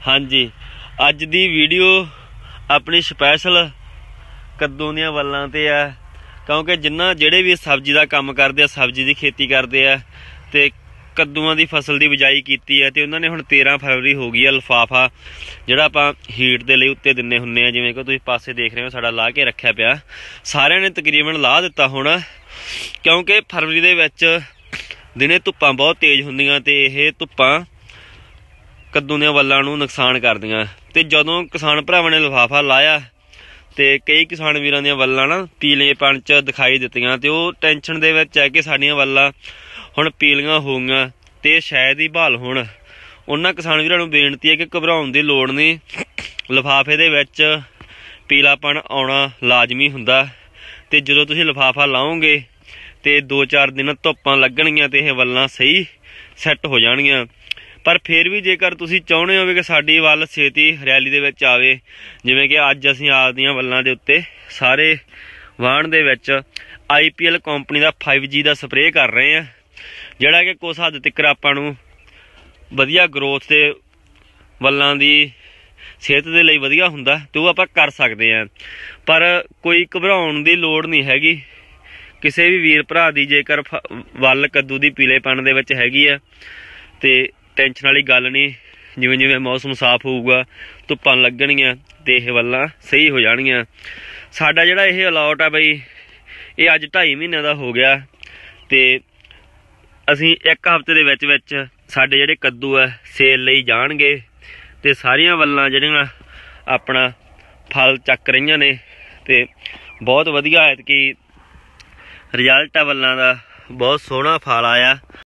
हाँ जी, अज दी वीडियो अपनी स्पैशल कद्दू दी वल्लां ते है, क्योंकि जिन्ना जेड़े भी सब्जी का काम करते, सब्जी की खेती करते हैं तो कद्दूआं की फसल की बिजाई की है। तो उन्होंने हुण 13 फरवरी हो गई है। लिफाफा जिहड़ा आपां हीट के लिए उत्ते दिन्ने हुन्ने आ, जिवें कि तुसीं पासे देख रहे हो साडा ला के रखिया पिया, सारिआं ने तकरीबन ला दिता होना, क्योंकि फरवरी दे विच दिने धुप्पां बहुत तेज़ हुंदियां ते इह धुप्पां कद्दू दी वल्लां नूं नुकसान करदियां। ते जदों किसान भरावां ने लिफाफा लाया तो कई किसान वीरां दी वल्लां ना पीलेपन च दिखाई दित्तियां, ते ओह टेंशन दे विच है कि साडीआं वल्लां हुण पीलियां हो गईयां ते शायद ही बहाल होण। उन्हां किसान वीरां नूं बेनती है कि घबराउण दी लोड़ नहीं, लिफाफे दे विच पीलापन आउणा लाजमी हुंदा, ते जदों तुसीं लिफाफा लाओगे तो 2-4 दिन धुप्पां लगणगीਆਂ ते इह वल्लां सही सैट हो जाणगीਆਂ। पर फिर भी जेकर तुसीं चाहुंदे हो कि साडी वल छेती हरियाली दे विच आवे, जिवें कि अज असीं आपदियां वल्लां दे उत्ते सारे वाहण दे विच IPL कंपनी दा 5G दा स्प्रे कर रहे हैं, जिहड़ा कि कुछ हद तक आपां नूं वधिया ग्रोथ ते वल्लां दी सेहत दे लई वधिया हुंदा, ते ओह आपां कर सकदे हां। पर कोई घबराउण दी लोड़ नहीं हैगी किसी भी वीर भरा दी, जेकर वल कद्दू दी पीलेपन दे विच हैगी है ते टेंशन वाली गल नहीं। जिवें जिवें मौसम साफ होऊगा, धुप्पां लगणगीਆਂ ते इह वल्लां सही हो जाणगीਆਂ। साडा जिहड़ा इह अलॉट है बई, ये अज 2.5 महीने दा हो गया, ते असीं 1 हफ्ते दे विच साडे जिहड़े कद्दू है सेल लई जाणगे, ते सारियां वल्लां जिहड़ियां अपना फल चक रहीआं ने, ते बहुत वधिया ऐतकी रिजल्ट है वल्लां दा, बहुत सोहना फल आया।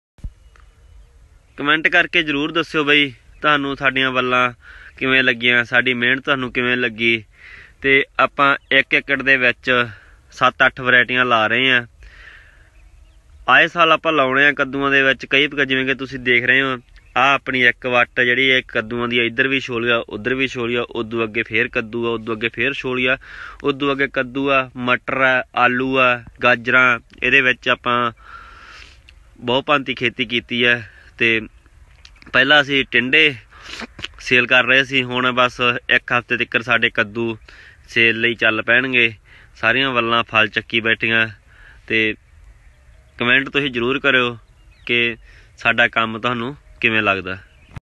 कमेंट करके जरूर दस्सिओ बई तुहानूं साडीआं वल्लां किवें लग्गियां, साडी मेहनत तुहानूं किवें लगी। ते आपां 1 एकड़ दे विच 7-8 वैरायटियां ला रहे हैं। आए साल आपां लाउणे आ कद्दूआं दे विच कई, जिवें कि तुसीं देख रहे हो आ अपनी एक वट जिहड़ी है कद्दूआं दी, इधर भी छोलिया उधर भी छोलिया, उदों अगे फिर कद्दू आ, उदों अगे फिर छोलिया, उदों अगे कद्दू आ, मटर आ, आलू आ, गाजरां, इहदे विच आपां बहुभांती खेती कीती है। ते पहला असीं टिंडे सेल कर रहे सी, हुण बस 1 हफ्ते तक साडे कद्दू सेल लई चल पैणगे, सारियां वल्लां फल चक्की बैठियां। ते कमेंट तुसीं जरूर करिओ कि साडा काम तुहानूं किवें लगदा।